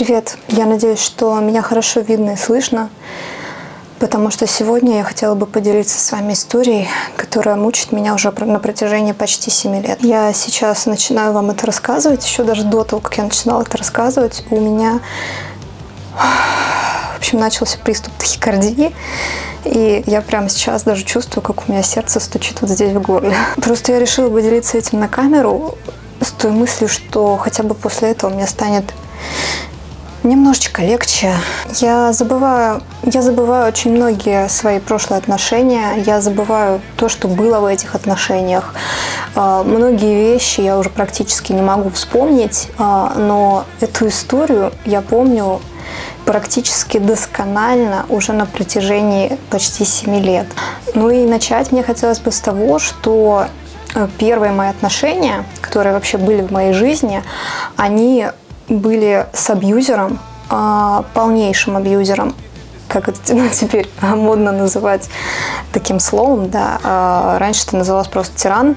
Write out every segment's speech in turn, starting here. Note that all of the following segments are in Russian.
Привет! Я надеюсь, что меня хорошо видно и слышно, потому что сегодня я хотела бы поделиться с вами историей, которая мучит меня уже на протяжении почти 7 лет. Я сейчас начинаю вам это рассказывать, еще даже до того, как я начинала это рассказывать, у меня, в общем, начался приступ тахикардии, и я прямо сейчас даже чувствую, как у меня сердце стучит вот здесь в горле. Просто я решила поделиться этим на камеру с той мыслью, что хотя бы после этого мне станет немножечко легче. Я забываю очень многие свои прошлые отношения. Я забываю то, что было в этих отношениях. Многие вещи я уже практически не могу вспомнить, но эту историю я помню практически досконально уже на протяжении почти 7 лет. Ну и начать мне хотелось бы с того, что первые мои отношения, которые вообще были в моей жизни, они были с абьюзером, полнейшим абьюзером, как это теперь модно называть таким словом, да. Раньше это называлось просто тиран.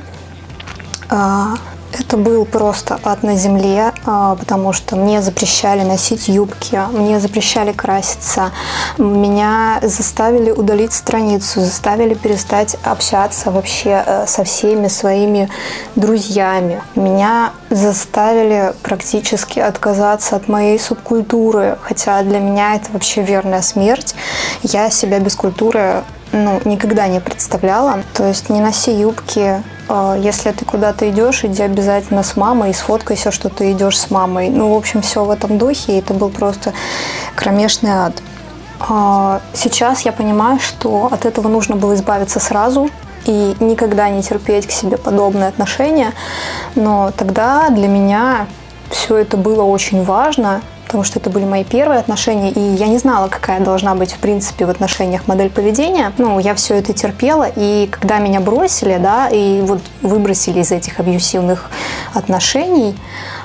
Это был просто ад на земле, потому что мне запрещали носить юбки, мне запрещали краситься, меня заставили удалить страницу, заставили перестать общаться вообще со всеми своими друзьями. Меня заставили практически отказаться от моей субкультуры, хотя для меня это вообще верная смерть. Я себя без культуры никогда не представляла. То есть не носи юбки. Если ты куда-то идешь, иди обязательно с мамой и сфоткайся, что ты идешь с мамой. В общем, все в этом духе, и это был просто кромешный ад. Сейчас я понимаю, что от этого нужно было избавиться сразу и никогда не терпеть к себе подобные отношения. Но тогда для меня все это было очень важно, потому что это были мои первые отношения, и я не знала, какая должна быть, в принципе, в отношениях модель поведения. Я все это терпела, и когда меня бросили, да, и вот выбросили из этих абьюсивных отношений,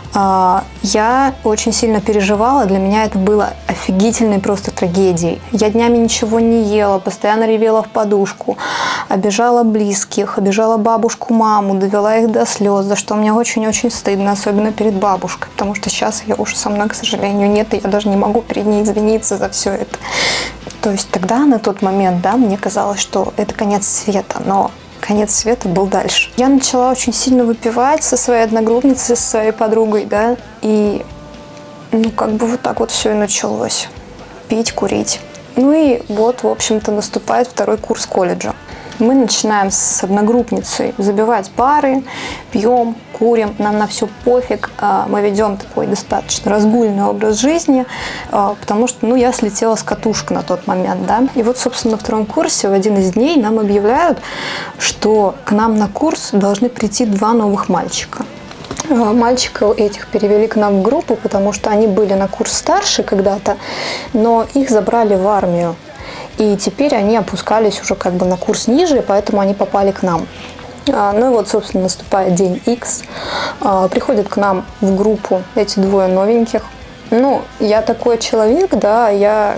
я очень сильно переживала, для меня это было офигительной просто трагедией. Я днями ничего не ела, постоянно ревела в подушку, обижала близких, обижала бабушку, маму, довела их до слез, за что мне очень-очень стыдно, особенно перед бабушкой, потому что сейчас ее уже со мной, к сожалению, нет, и я даже не могу перед ней извиниться за все это. То есть тогда, на тот момент, да, мне казалось, что это конец света, но конец света был дальше. Я начала очень сильно выпивать со своей одногруппницей, со своей подругой, да, и вот так вот все и началось. Пить, курить. И вот, в общем-то, наступает второй курс колледжа. Мы начинаем с одногруппницей забивать пары, пьем, курим, нам на все пофиг. Мы ведем такой достаточно разгульный образ жизни, потому что, я слетела с катушек на тот момент, да. И вот, собственно, на втором курсе в один из дней нам объявляют, что к нам на курс должны прийти 2 новых мальчика. Мальчиков этих перевели к нам в группу, потому что они были на курс старше когда-то, но их забрали в армию. И теперь они опускались уже на курс ниже, поэтому они попали к нам. Собственно, наступает день X. Приходят к нам в группу эти 2 новеньких. Я такой человек, да, я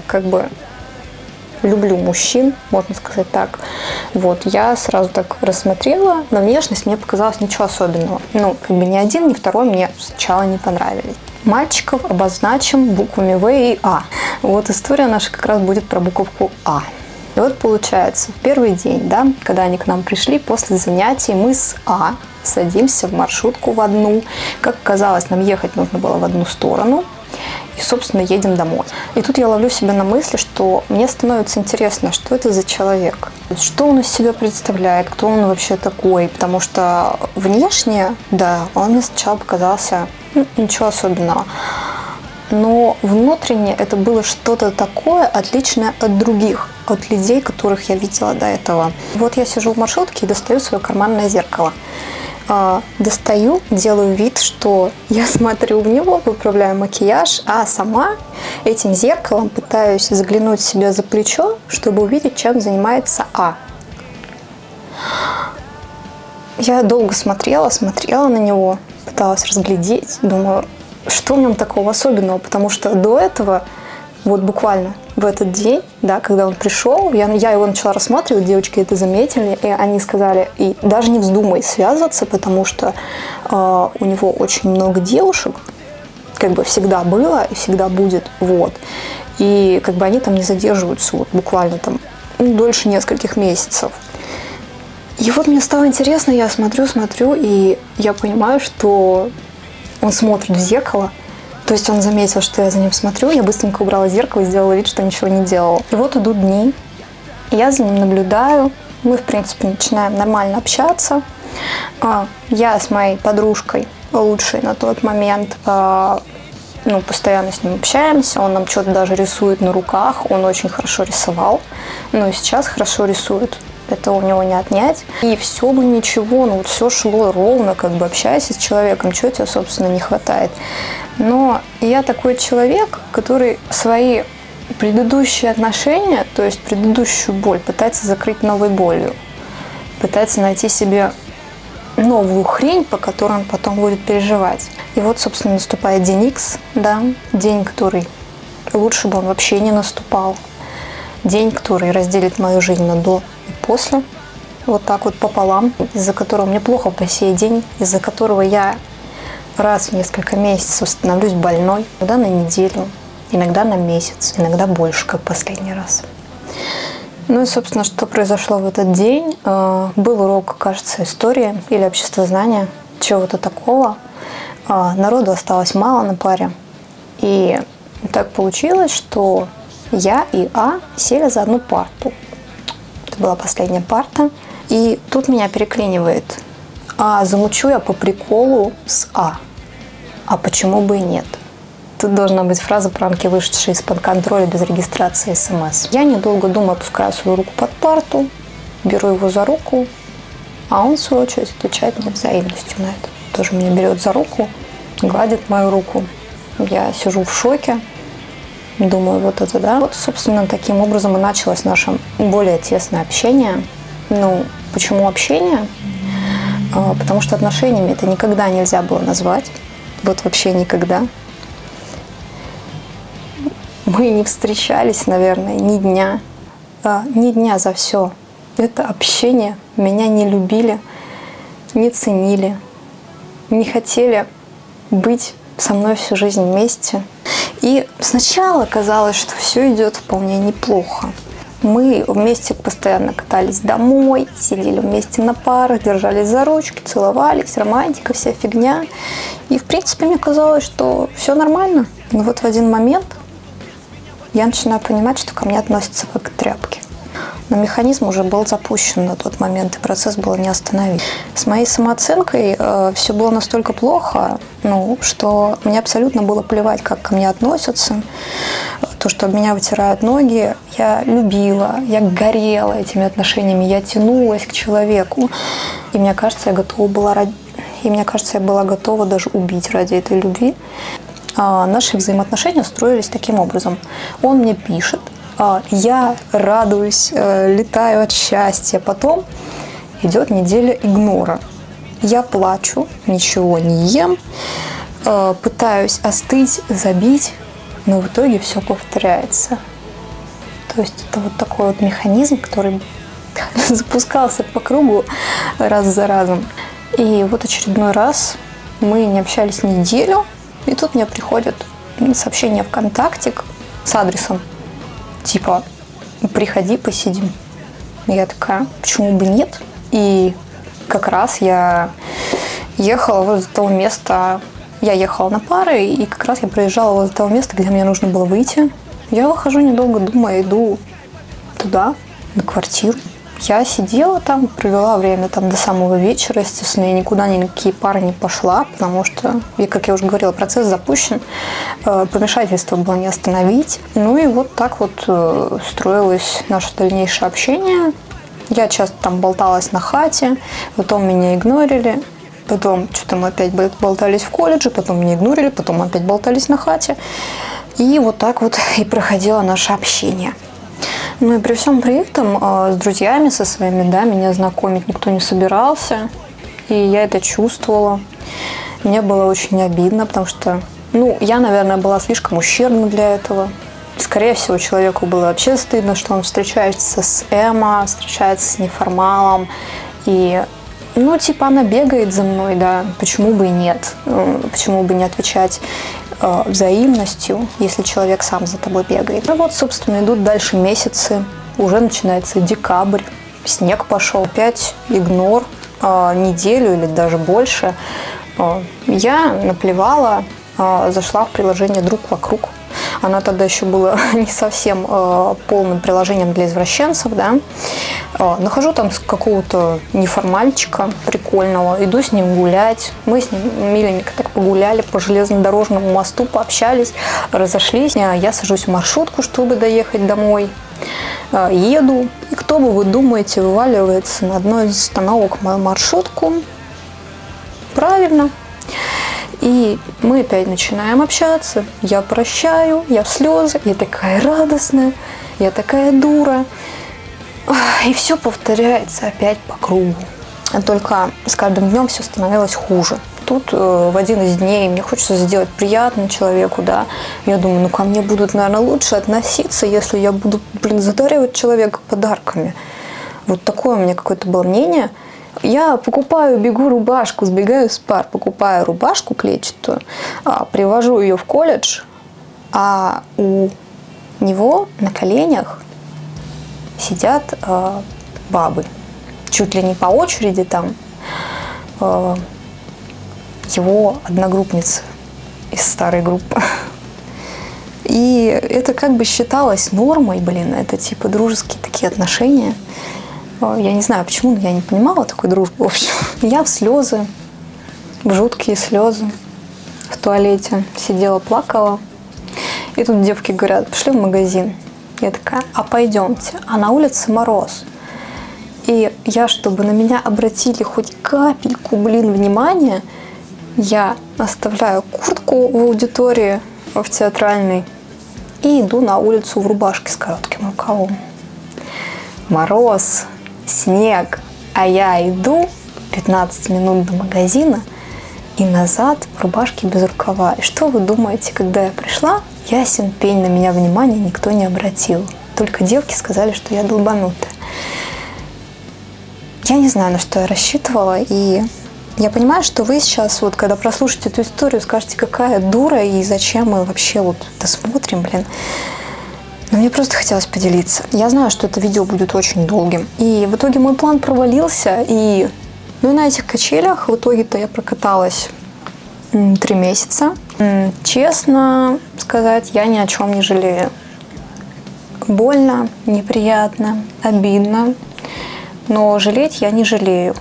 люблю мужчин, можно сказать так. Я сразу так рассмотрела, на внешность мне показалось ничего особенного. Ни один, ни второй мне сначала не понравились. Мальчиков обозначим буквами В и А. История наша как раз будет про буковку А. И получается, в первый день, да, когда они к нам пришли, после занятий мы с А садимся в маршрутку в одну. Как оказалось, нам ехать нужно было в одну сторону. И, собственно, едем домой. И тут я ловлю себя на мысли, что мне становится интересно, что это за человек. Что он из себя представляет, кто он вообще такой. Потому что внешне, да, он мне сначала показался ничего особенного. Но внутренне это было что-то такое отличное от других, от людей, которых я видела до этого. Я сижу в маршрутке и достаю свое карманное зеркало. Достаю, делаю вид, что я смотрю в него, выправляю макияж, а сама этим зеркалом пытаюсь заглянуть себе за плечо, чтобы увидеть, чем занимается А. Я долго смотрела на него, пыталась разглядеть, думаю, что в нем такого особенного, потому что до этого, буквально в этот день, да, когда он пришел, я его начала рассматривать, девочки это заметили, и они сказали, и даже не вздумай связываться, потому что у него очень много девушек, как бы всегда было и всегда будет, вот. И как бы они там не задерживаются вот буквально там дольше нескольких месяцев. И вот мне стало интересно, я смотрю, и я понимаю, что он смотрит в зеркало. То есть он заметил, что я за ним смотрю, я быстренько убрала зеркало и сделала вид, что ничего не делала. И вот идут дни, я за ним наблюдаю, мы, в принципе, начинаем нормально общаться. Я с моей подружкой, лучшей на тот момент, постоянно с ним общаемся, он нам что-то даже рисует на руках, он очень хорошо рисовал, но и сейчас хорошо рисует. Это у него не отнять. И все бы ничего, вот все шло ровно, как бы общаясь с человеком, чего тебе, собственно, не хватает. Но я такой человек, который свои предыдущие отношения, то есть предыдущую боль, пытается закрыть новой болью. Пытается найти себе новую хрень, по которой он потом будет переживать. И вот, собственно, наступает день Икс, да, день, который лучше бы он вообще не наступал. День, который разделит мою жизнь на до и после, вот так вот пополам, из-за которого мне плохо по сей день, из-за которого я раз в несколько месяцев становлюсь больной, иногда на неделю, иногда на месяц, иногда больше, как последний раз. Ну и, собственно, что произошло в этот день? Был урок, кажется, истории или обществознания, чего-то такого. Народу осталось мало на паре. И так получилось, что я и А сели за одну парту. Это была последняя парта. И тут меня переклинивает. А замучу я по приколу с А. А почему бы и нет? Тут должна быть фраза пранки, вышедшая из-под контроля без регистрации СМС. Я, недолго думая, опускаю свою руку под парту, беру его за руку, а он, в свою очередь, отвечает мне взаимностью на это. Тоже меня берет за руку, гладит мою руку. Я сижу в шоке, думаю, вот это да. Вот, собственно, таким образом и началось наше более тесное общение. Ну, почему общение? Потому что отношениями это никогда нельзя было назвать. Вот вообще никогда. Мы не встречались, наверное, ни дня за все. Это общение. Меня не любили, не ценили, не хотели быть со мной всю жизнь вместе. И сначала казалось, что все идет вполне неплохо. Мы вместе постоянно катались домой, сидели вместе на парах, держались за ручки, целовались, романтика, вся фигня. И, в принципе, мне казалось, что все нормально. Но вот в один момент я начинаю понимать, что ко мне относятся как к тряпке. Но механизм уже был запущен на тот момент, и процесс было не остановить. С моей самооценкой все было настолько плохо, что мне абсолютно было плевать, как ко мне относятся. То, что об меня вытирают ноги, я любила, я горела этими отношениями, я тянулась к человеку. И мне кажется, я была готова даже убить ради этой любви. Наши взаимоотношения строились таким образом. Он мне пишет, я радуюсь, летаю от счастья. Потом идет неделя игнора. Я плачу, ничего не ем, пытаюсь остыть, забить, но в итоге все повторяется. То есть это вот такой вот механизм, который запускался по кругу раз за разом. И вот очередной раз мы не общались неделю, и тут мне приходит сообщение ВКонтакте с адресом, типа, приходи, посидим. Я такая, почему бы нет? И как раз я ехала возле того места, я ехала на пары, и как раз я проезжала возле того места, где мне нужно было выйти. Я выхожу, недолго думая, иду туда, на квартиру. Я сидела там, провела время там до самого вечера, естественно, я никуда ни на какие пары не пошла, потому что, как я уже говорила, процесс запущен, помешательство было не остановить. Ну и вот так вот строилось наше дальнейшее общение. Я часто там болталась на хате, потом меня игнорили, потом что-то мы опять болтались в колледже, потом меня игнорили, потом опять болтались на хате. И вот так вот и проходило наше общение. Ну и при всем при этом с друзьями, со своими, да, меня знакомить никто не собирался. И я это чувствовала. Мне было очень обидно, потому что, я, наверное, была слишком ущербна для этого. Скорее всего, человеку было вообще стыдно, что он встречается с Эмо, встречается с неформалом. И, она бегает за мной, да, почему бы и нет? Почему бы не отвечать взаимностью, если человек сам за тобой бегает. Ну вот, собственно, идут дальше месяцы, уже начинается декабрь, снег пошел, опять игнор, неделю или даже больше. Я наплевала, зашла в приложение «Друг вокруг». Она тогда еще была не совсем полным приложением для извращенцев, да. Нахожу там какого-то неформальчика прикольного, иду с ним гулять. Мы с ним миленько так погуляли по железнодорожному мосту, пообщались, разошлись. Я сажусь в маршрутку, чтобы доехать домой. Еду, и кто бы вы думаете, вываливается на одной из остановок мою маршрутку. Правильно. И мы опять начинаем общаться. Я прощаю, я в слезы, я такая радостная, я такая дура. И все повторяется опять по кругу. Только с каждым днем все становилось хуже. Тут в один из дней мне хочется сделать приятно человеку, да. Я думаю, ну ко мне будут, наверное, лучше относиться, если я буду, задаривать человека подарками. Вот такое у меня какое-то было мнение. Я покупаю, бегу рубашку, сбегаю с пар, покупаю рубашку клетчатую, привожу ее в колледж, а у него на коленях сидят бабы. Чуть ли не по очереди там его одногруппницы из старой группы. И это как бы считалось нормой, это типа дружеские такие отношения. Я не знаю почему, но я не понимала такой дружбы, в общем. Я в слезы, в жуткие слезы в туалете сидела, плакала. И тут девки говорят, пошли в магазин. Я такая, а пойдемте. А на улице мороз. И я, чтобы на меня обратили хоть капельку, внимания, я оставляю куртку в аудитории, в театральной, и иду на улицу в рубашке с коротким рукавом. Мороз, снег, а я иду 15 минут до магазина и назад в рубашке без рукава. И что вы думаете, когда я пришла, ясен пень, на меня внимания никто не обратил. Только девки сказали, что я долбанутая. Я не знаю, на что я рассчитывала, и я понимаю, что вы сейчас, вот, когда прослушаете эту историю, скажете, какая дура, и зачем мы вообще вот это смотрим, Но мне просто хотелось поделиться. Я знаю, что это видео будет очень долгим. И в итоге мой план провалился, и на этих качелях в итоге-то я прокаталась 3 месяца. Честно сказать, я ни о чем не жалею. Больно, неприятно, обидно, но жалеть я не жалею.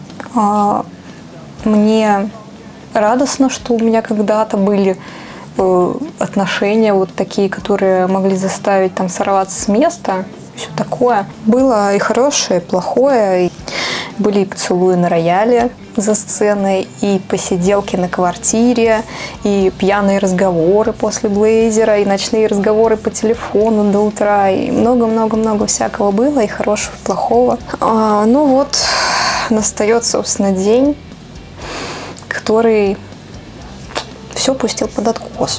Мне радостно, что у меня когда-то были отношения вот такие, которые могли заставить там сорваться с места, все такое. Было и хорошее, и плохое. Были и поцелуи на рояле за сценой, и посиделки на квартире, и пьяные разговоры после блейзера, и ночные разговоры по телефону до утра, и много-много-много всякого было, и хорошего, и плохого. Ну вот, настает, собственно, день, который все пустил под откос.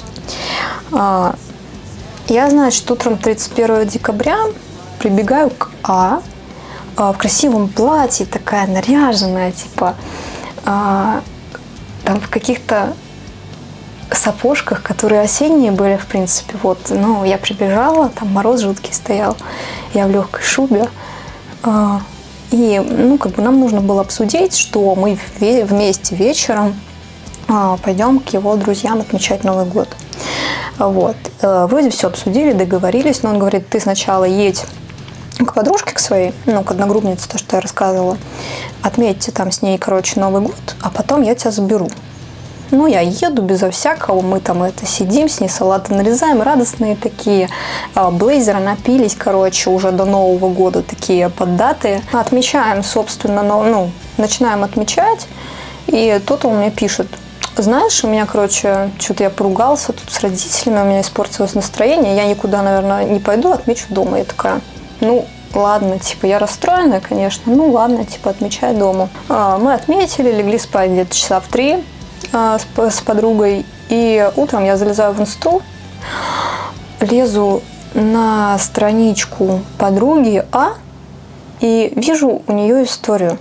Я, значит, утром 31 декабря прибегаю к в красивом платье, такая наряженная, типа, там в каких-то сапожках, которые осенние были, в принципе, вот. Ну, я прибежала, там мороз жуткий стоял, я в легкой шубе. И, нам нужно было обсудить, что мы вместе вечером пойдем к его друзьям отмечать Новый год. Вот. Вроде все обсудили, договорились, но он говорит, ты сначала едь к подружке, к своей, к одногруппнице, то, что я рассказывала, отметьте там с ней, Новый год, а потом я тебя заберу. Я еду безо всякого, мы там сидим, с ней салаты нарезаем, радостные такие, блейзеры напились, уже до Нового года, такие поддатые. Отмечаем, собственно, начинаем отмечать, и тут он мне пишет, знаешь, у меня, что-то я поругался тут с родителями, у меня испортилось настроение, я никуда, наверное, не пойду, отмечу дома. Я такая, ладно, я расстроенная, конечно, ладно, отмечай дома. Мы отметили, легли спать где-то часа в 3 с подругой, и утром я залезаю в инсту, лезу на страничку подруги и вижу у нее историю,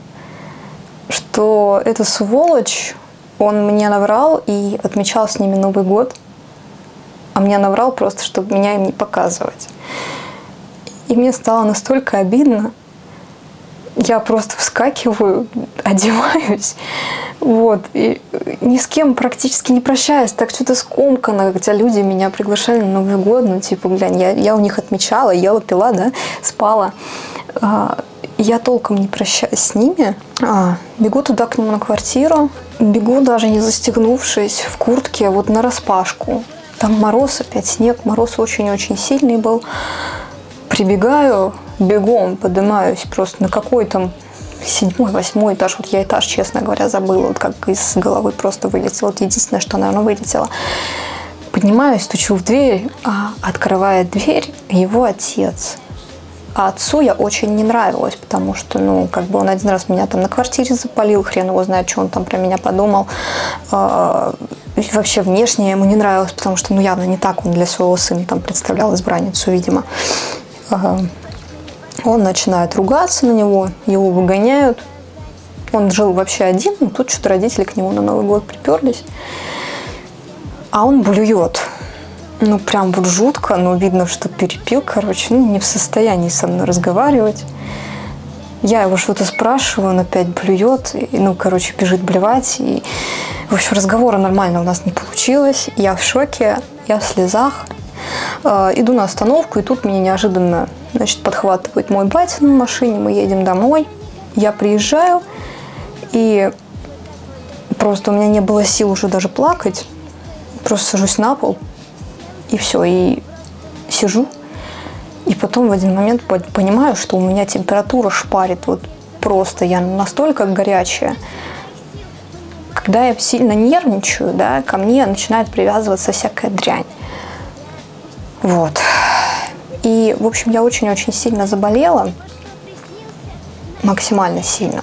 что эта сволочь, он мне наврал и отмечал с ними Новый год. А мне наврал просто, чтобы меня им не показывать. И мне стало настолько обидно. Я просто вскакиваю, одеваюсь, вот, и ни с кем практически не прощаюсь, так что-то скомкано, хотя люди меня приглашали на Новый год, ну, типа, глянь, я у них отмечала, ела, пила, да, спала. Я толком не прощаюсь с ними, бегу туда к нему на квартиру, бегу даже не застегнувшись в куртке, вот нараспашку. Там мороз, опять снег, мороз очень-очень сильный был. Прибегаю, бегом поднимаюсь просто на какой там 7-й, 8-й этаж. Вот я этаж, честно говоря, забыла. Вот как из головы просто вылетело. Вот единственное, что, наверное, вылетело. Поднимаюсь, стучу в дверь, открывает дверь его отец. А отцу я очень не нравилась, потому что, ну, как бы он один раз меня там на квартире запалил, хрен его знает, что он там про меня подумал. И вообще внешне ему не нравилось, потому что, ну, явно не так он для своего сына там представлял избранницу, видимо. Он начинает ругаться на него, его выгоняют. Он жил вообще один, но тут что-то родители к нему на Новый год приперлись. А он блюет. Ну, прям вот жутко, но видно, что перепил, короче, ну, не в состоянии со мной разговаривать. Я его что-то спрашиваю, он опять блюет, и, ну, короче, бежит блевать. И, в общем, разговора нормально у нас не получилось. Я в шоке, я в слезах. Иду на остановку, и тут меня неожиданно, значит, подхватывает мой батя на машине, мы едем домой. Я приезжаю, и просто у меня не было сил уже даже плакать. Просто сажусь на пол, и все, и сижу. И потом в один момент понимаю, что у меня температура шпарит, вот просто я настолько горячая. Когда я сильно нервничаю, да, ко мне начинает привязываться всякая дрянь. Вот. И, в общем, я очень-очень сильно заболела. Максимально сильно.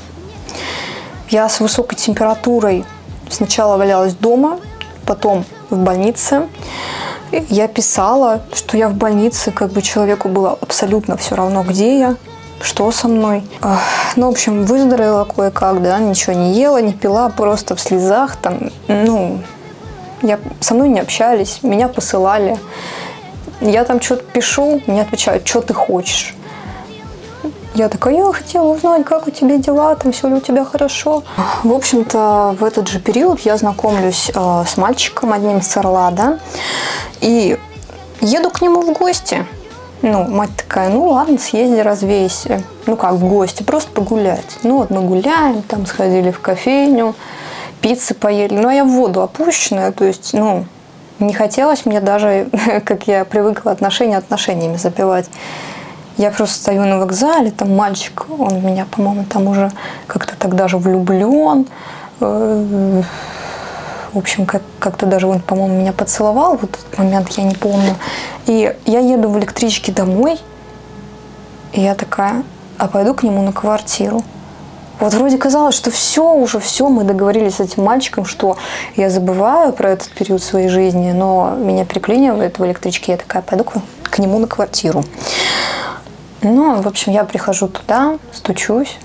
Я с высокой температурой сначала валялась дома, потом в больнице. Я писала, что я в больнице, как бы человеку было абсолютно все равно, где я, что со мной. Ну, в общем, выздоровела кое-как, да, ничего не ела, не пила, просто в слезах там, ну, со мной не общались, меня посылали. Я там что-то пишу, мне отвечают, что ты хочешь. Я такая, я хотела узнать, как у тебя дела, там все ли у тебя хорошо. В общем-то, в этот же период я знакомлюсь с мальчиком одним с Орла, да, и еду к нему в гости. Ну, мать такая, ну ладно, съезди, развейся. Ну как в гости, просто погулять. Ну вот мы гуляем, там сходили в кофейню, пиццы поели. Ну а я в воду опущенная, то есть, ну, не хотелось мне даже, как я привыкла, отношения отношениями запивать. Я просто стою на вокзале, там мальчик, он в меня, по-моему, там уже как-то так даже влюблен. В общем, как-то даже он, по-моему, меня поцеловал. Вот этот момент я не помню. И я еду в электричке домой, и я такая, а пойду к нему на квартиру. Вот вроде казалось, что все, мы договорились с этим мальчиком, что я забываю про этот период своей жизни, но меня переклинивает в электричке, я такая, пойду к нему на квартиру. Ну, в общем, я прихожу туда, стучусь,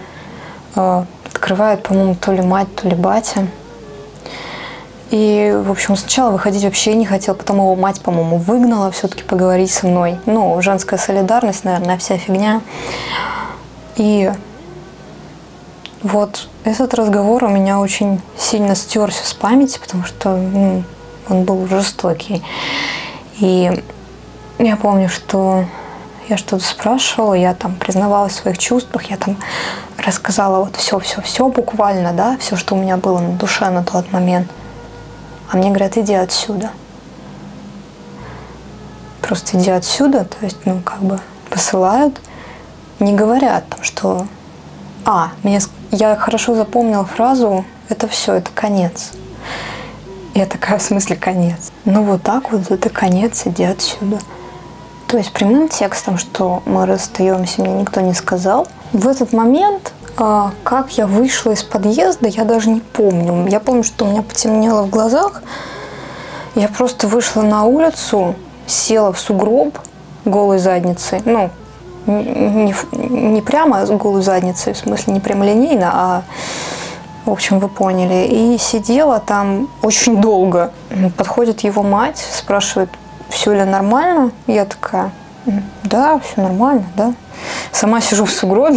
открывает, по-моему, то ли мать, то ли батя. И, в общем, сначала выходить вообще не хотел, потом его мать, по-моему, выгнала все-таки поговорить со мной. Ну, женская солидарность, наверное, вся фигня. И вот этот разговор у меня очень сильно стерся с памяти, потому что он был жестокий. И я помню, что я что-то спрашивала, я там признавалась в своих чувствах, я там рассказала вот все буквально, да, все, что у меня было на душе на тот момент. А мне говорят, иди отсюда. Просто иди отсюда, то есть, ну, как бы посылают, не говорят там, что... Я хорошо запомнила фразу, это все, это конец. Я такая, в смысле конец? Ну, вот так вот, это конец, иди отсюда. То есть прямым текстом, что мы расстаемся, мне никто не сказал. В этот момент, как я вышла из подъезда, я даже не помню. Я помню, что у меня потемнело в глазах. Я просто вышла на улицу, села в сугроб голой задницей. Ну, не прямо с голой задницей, в смысле не прямолинейно, а, в общем, вы поняли. И сидела там очень долго. Подходит его мать, спрашивает, все ли нормально? Я такая, да, все нормально, да. Сама сижу в сугробе.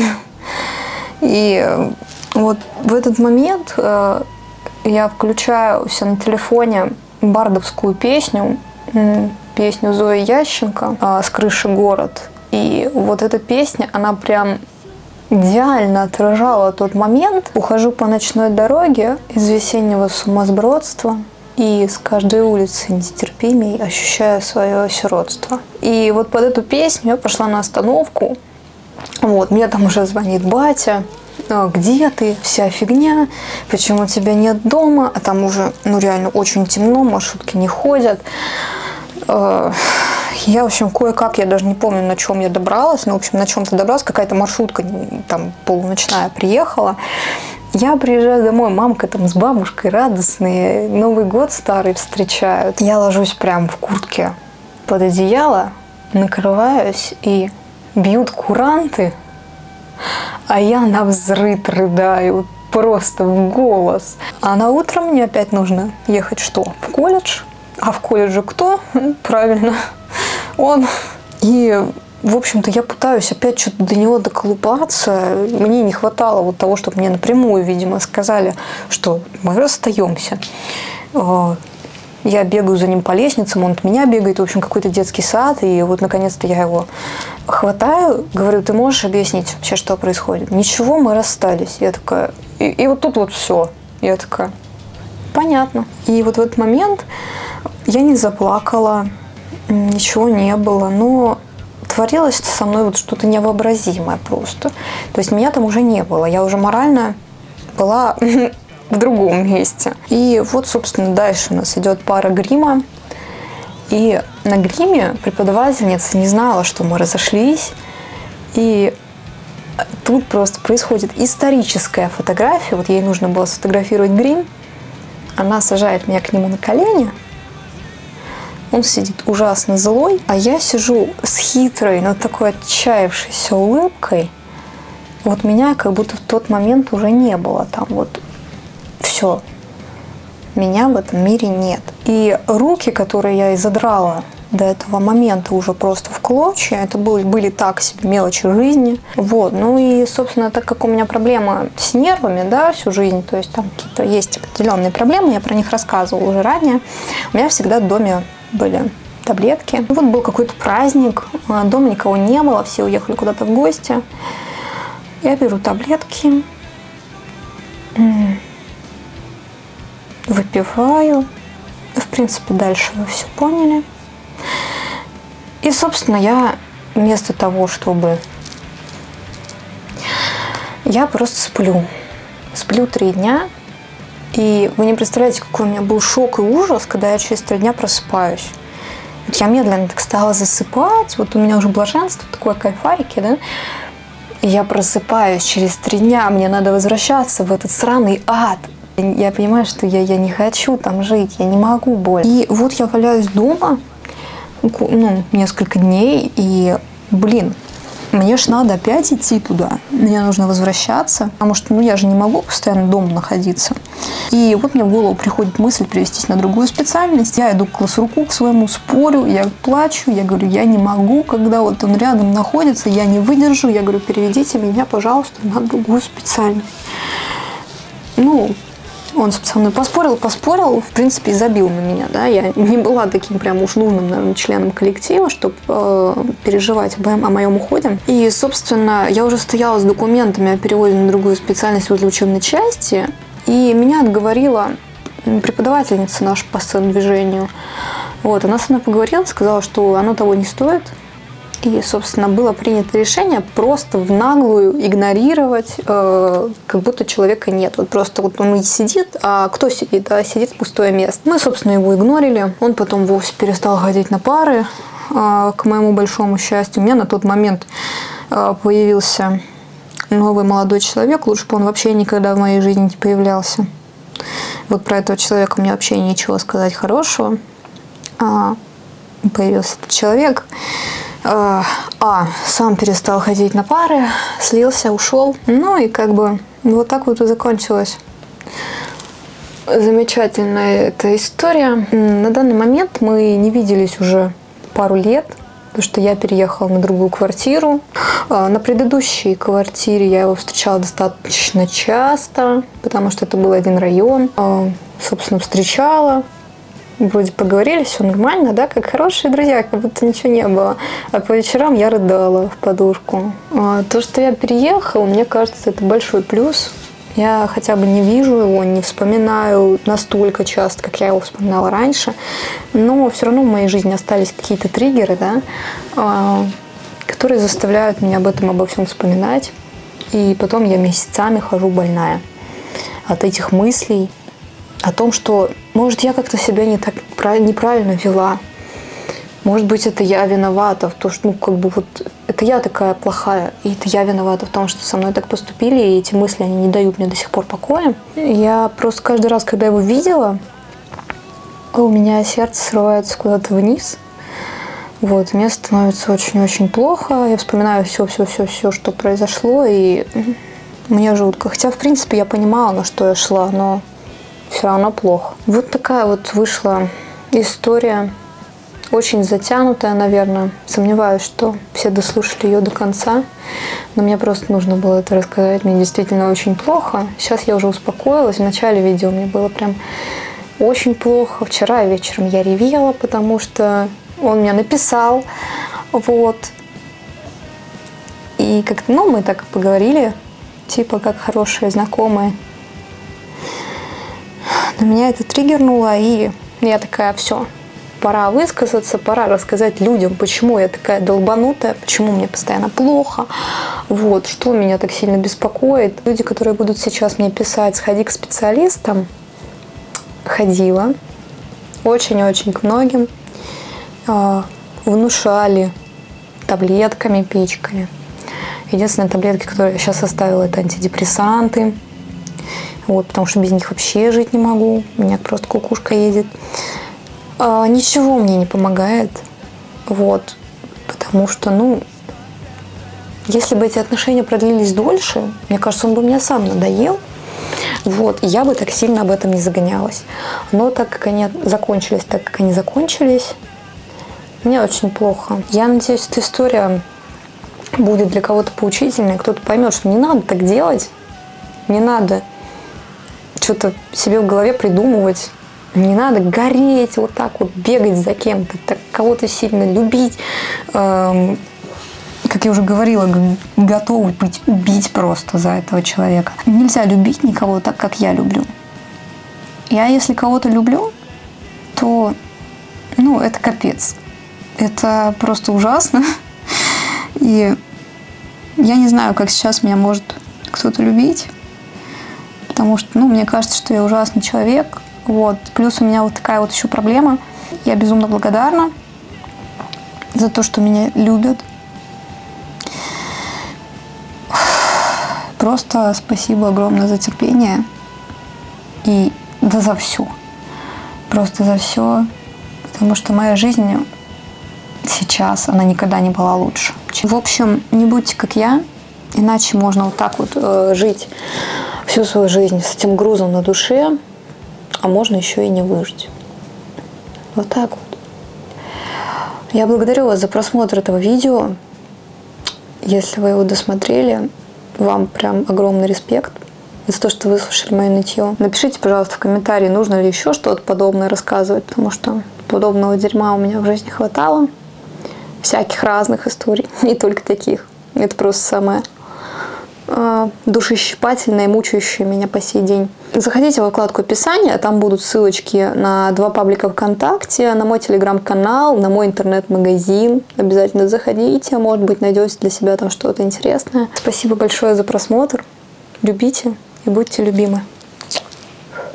И вот в этот момент я включаю у себя на телефоне бардовскую песню Зои Ященко «С крыши город». И вот эта песня, она прям идеально отражала тот момент. Ухожу по ночной дороге из весеннего сумасбродства, и с каждой улицы нестерпимей ощущаю свое сиротство. И вот под эту песню я пошла на остановку. Вот, мне там уже звонит батя. Где ты? Вся фигня. Почему тебя нет дома? А там уже, ну, реально очень темно, маршрутки не ходят. Я, в общем, кое-как, я даже не помню, на чем я добралась, но, в общем, на чем-то добралась, какая-то маршрутка там полуночная приехала. Я приезжаю домой, мамка там с бабушкой радостные, Новый год старый встречают. Я ложусь прям в куртке под одеяло, накрываюсь, и бьют куранты, а я навзрыд рыдаю, просто в голос. А на утро мне опять нужно ехать что? В колледж. А в колледже кто? Правильно, он. И, в общем-то, я пытаюсь опять что-то до него доколупаться. Мне не хватало вот того, чтобы мне напрямую, видимо, сказали, что мы расстаемся. Я бегаю за ним по лестницам, он от меня бегает, в общем, какой-то детский сад. И вот, наконец-то, я его хватаю, говорю, ты можешь объяснить вообще, что происходит? Ничего, мы расстались. Я такая, и вот тут вот все. Я такая, понятно. И вот в этот момент я не заплакала, ничего не было, но творилось со мной вот что-то невообразимое просто. То есть меня там уже не было, я уже морально была в другом месте. И вот, собственно, дальше у нас идет пара грима. И на гриме преподавательница не знала, что мы разошлись. И тут просто происходит историческая фотография. Вот ей нужно было сфотографировать грим. Она сажает меня к нему на колени. Он сидит ужасно злой, а я сижу с хитрой, но такой отчаявшейся улыбкой. Вот меня как будто в тот момент уже не было там. Вот все. Меня в этом мире нет. И руки, которые я изодрала до этого момента уже просто в клочья, это были так себе мелочи жизни. Вот. Ну и, собственно, так как у меня проблема с нервами, да, всю жизнь, то есть там какие-то есть определенные проблемы, я про них рассказывала уже ранее, у меня всегда в доме были таблетки. Вот был какой-то праздник, дома никого не было, все уехали куда-то в гости. Я беру таблетки, выпиваю. В принципе, дальше вы все поняли. И, собственно, я вместо того, чтобы... Я просто сплю. Сплю 3 дня. И вы не представляете, какой у меня был шок и ужас, когда я через 3 дня просыпаюсь. Вот я медленно так стала засыпать. Вот у меня уже блаженство, такое кайфарики, да? И я просыпаюсь через 3 дня. Мне надо возвращаться в этот сраный ад. Я понимаю, что я не хочу там жить, я не могу больше. И вот я валяюсь дома, ну, несколько дней, и, блин, мне ж надо опять идти туда. Мне нужно возвращаться, потому что, ну, я же не могу постоянно дома находиться. И вот мне в голову приходит мысль перевестись на другую специальность. Я иду к классруку, к своему, спорю, я плачу, я говорю, я не могу, когда вот он рядом находится, я не выдержу. Я говорю, переведите меня, пожалуйста, на другую специальность. Ну, он со мной поспорил, в принципе, и забил на меня, да, я не была таким прям уж нужным, наверное, членом коллектива, чтобы переживать о моем уходе. И, собственно, я уже стояла с документами о переводе на другую специальность возле учебной части, и меня отговорила преподавательница наша по сцен-движению. Вот, она со мной поговорила, сказала, что оно того не стоит. И, собственно, было принято решение просто в наглую игнорировать, как будто человека нет. Вот просто вот он сидит, а кто сидит? А сидит пустое место. Мы, собственно, его игнорили. Он потом вовсе перестал ходить на пары, к моему большому счастью. У меня на тот момент появился новый молодой человек. Лучше бы он вообще никогда в моей жизни не появлялся. Вот про этого человека мне вообще ничего сказать хорошего. Появился этот человек. Сам перестал ходить на пары, слился, ушел. Ну и как бы вот так вот и закончилась замечательная эта история. На данный момент мы не виделись уже пару лет, потому что я переехала на другую квартиру. На предыдущей квартире я его встречала достаточно часто, потому что это был один район. Собственно, встречала. Вроде поговорили, все нормально, да, как хорошие друзья, как будто ничего не было. А по вечерам я рыдала в подушку. То, что я переехала, мне кажется, это большой плюс. Я хотя бы не вижу его, не вспоминаю настолько часто, как я его вспоминала раньше. Но все равно в моей жизни остались какие-то триггеры, да, которые заставляют меня об этом, обо всем вспоминать. И потом я месяцами хожу больная от этих мыслей о том, что, может, я как-то себя неправильно вела. Может быть, это я виновата в том, что, это я такая плохая, и это я виновата в том, что со мной так поступили, и эти мысли, они не дают мне до сих пор покоя. Я просто каждый раз, когда его видела, у меня сердце срывается куда-то вниз. Мне становится очень-очень плохо. Я вспоминаю все, что произошло, и мне жутко. Хотя, в принципе, я понимала, на что я шла, но все равно плохо. Вот такая вот вышла история. Очень затянутая, наверное. Сомневаюсь, что все дослушали ее до конца. Но мне просто нужно было это рассказать. Мне действительно очень плохо. Сейчас я уже успокоилась. В начале видео мне было прям очень плохо. Вчера вечером я ревела, потому что он мне написал. И как-то, мы так поговорили. Типа как хорошие знакомые. Но меня это триггернуло. И я такая, все. Пора высказаться, пора рассказать людям, почему я такая долбанутая, почему мне постоянно плохо, что меня так сильно беспокоит. Люди, которые будут сейчас мне писать, сходи к специалистам, ходила очень-очень к многим, внушали таблетками, пичками. Единственные таблетки, которые я сейчас оставила, это антидепрессанты, потому что без них вообще жить не могу, у меня просто кукушка едет. Ничего мне не помогает, потому что, если бы эти отношения продлились дольше, мне кажется, он бы мне сам надоел, и я бы так сильно об этом не загонялась. Но так как они закончились, мне очень плохо. Я надеюсь, эта история будет для кого-то поучительной, кто-то поймет, что не надо так делать, не надо что-то себе в голове придумывать. Не надо гореть, бегать за кем-то, кого-то сильно любить. Как я уже говорила, готовы быть убить просто за этого человека. Нельзя любить никого так, как я люблю. Я, если кого-то люблю, то, это капец. Это просто ужасно. И я не знаю, как сейчас меня может кто-то любить. Потому что, мне кажется, что я ужасный человек. Плюс у меня такая еще проблема. Я безумно благодарна за то, что меня любят. Просто спасибо огромное за терпение. И за все. Просто за все. Потому что моя жизнь сейчас, она никогда не была лучше. В общем, не будьте как я. Иначе можно жить всю свою жизнь с этим грузом на душе. А можно еще и не выжить. Так. Я благодарю вас за просмотр этого видео. Если вы его досмотрели, вам прям огромный респект за то, что выслушали мое нытье. Напишите, пожалуйста, в комментарии, нужно ли еще что-то подобное рассказывать, потому что подобного дерьма у меня в жизни хватало. Всяких разных историй, не только таких. Это просто самое душещипательное, мучающее меня по сей день. Заходите во вкладку описания, там будут ссылочки на 2 паблика ВКонтакте, на мой телеграм-канал, на мой интернет-магазин. Обязательно заходите, может быть, найдете для себя там что-то интересное. Спасибо большое за просмотр. Любите и будьте любимы.